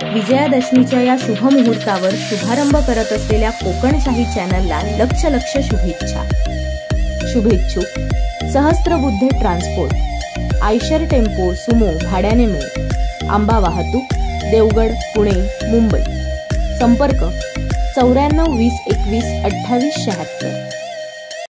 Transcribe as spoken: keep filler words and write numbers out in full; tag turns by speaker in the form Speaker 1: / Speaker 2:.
Speaker 1: विजयादशमीच्या या शुभ मुहूर्तावर शुभारंभ करत असलेल्या कोकणशाही चॅनलला लक्ष लक्ष शुभेच्छा. शुभेच्छुक Sahasrabuddhe transport, Eicher tempo Sumo भाड्याने मिळेल. आंबा वाहतूक, देवगड, पुणे, मुंबई. संपर्क चौऱ्याण्णव वीस एकवीस अठ्ठावीस शहात्तर.